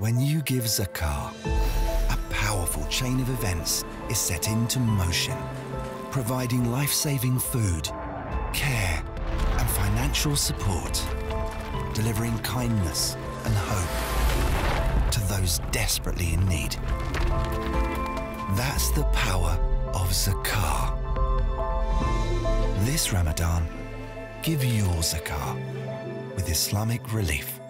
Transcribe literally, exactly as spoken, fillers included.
When you give Zakat, a powerful chain of events is set into motion, providing life-saving food, care and financial support, delivering kindness and hope to those desperately in need. That's the power of Zakat. This Ramadan, give your Zakat with Islamic Relief.